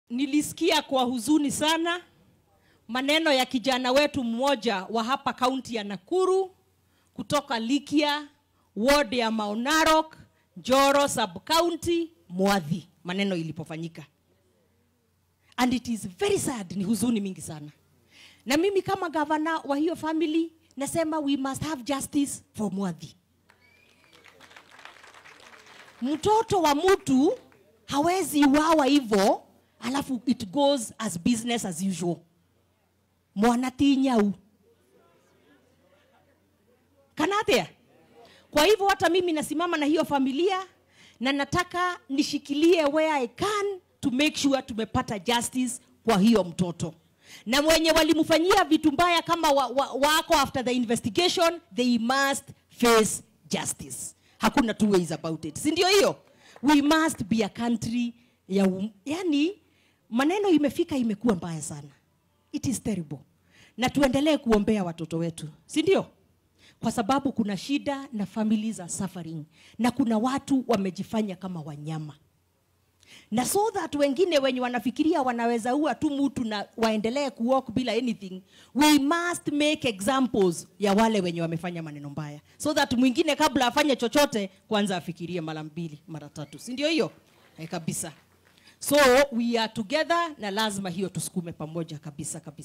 Nilisikia kwa huzuni sana maneno ya kijana wetu mmoja wa hapa kaunti ya Nakuru kutoka Likia, ward ya Mount Narok, Njoro sub-county, Mwathi, maneno ilipofanyika. And it is very sad, ni huzuni mingi sana. Na mimi kama governor wa hiyo family nasema we must have justice for Mwathi. Mtoto wa mtu hawezi uawa hivyo alafu it goes as business as usual. Mwanati nyau. Kanatea. Kwa hivyo hata mimi nasimama na hiyo familia na nataka nishikilie where I can to make sure tumepata justice kwa hiyo mtoto. Na mwenye walimufanyia vitu mbaya kama wako after the investigation, they must face justice. Hakuna two ways about it. Si ndio hiyo? We must be a country yani maneno imefika imekuwa mbaya sana. It is terrible. Na tuendelee kuombea watoto wetu. Si ndio? Kwa sababu kuna shida na families are suffering. Na kuna watu wamejifanya kama wanyama. Na so that wengine wenye wanafikiria wanaweza ua tu mtu na waendelee kuwalk bila anything, we must make examples ya wale wenye wamefanya maneno mbaya. So that mwingine kabla afanye chochote kwanza afikirie mara mbili, mara tatu. Si ndio hiyo? Kabisa. So we are together na lazima hiyo tusukume pamoja kabisa kabisa.